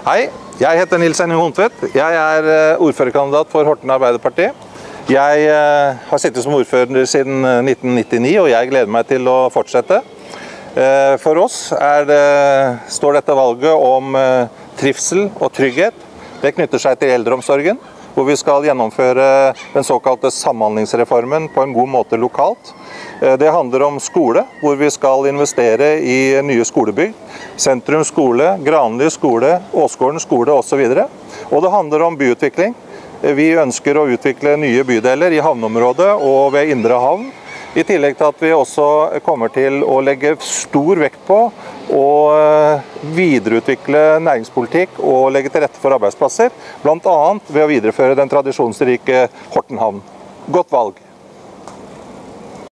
Hei, jeg heter Nils Henning Hontvedt. Jeg er ordførerkandidat for Horten Arbeiderparti. Jeg har sittet som ordfører siden 1999, og jeg gleder meg til å fortsette. For oss står dette valget om trivsel og trygghet. Det knytter seg til eldreomsorgen, hvor vi skal gjennomføre den såkalte samhandlingsreformen på en god måte lokalt. Det handler om skole, hvor vi skal investere i nye skolebygg. Sentrum skole, Granli skole, Åsgården skole osv. Og det handler om byutvikling. Vi ønsker å utvikle nye bydeler i havneområdet og ved Indre Havn. I tillegg til at vi også kommer til å legge stor vekt på å videreutvikle næringspolitikk og legge til rette for arbeidsplasser, blant annet ved å videreføre den tradisjonsrike Horten havn. Godt valg!